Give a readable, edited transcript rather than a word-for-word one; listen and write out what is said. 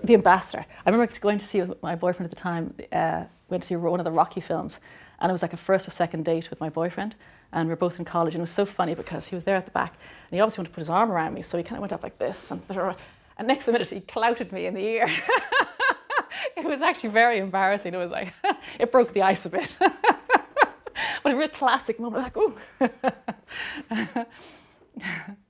The Ambassador. I remember going to see with my boyfriend at the time, went to see one of the Rocky films, and it was like a first or second date with my boyfriend, and we were both in college, and it was so funny because he was there at the back, and he obviously wanted to put his arm around me, so he kind of went up like this, and next minute he clouted me in the ear. It was actually very embarrassing. It was like, it broke the ice a bit. But a real classic moment, like, ooh.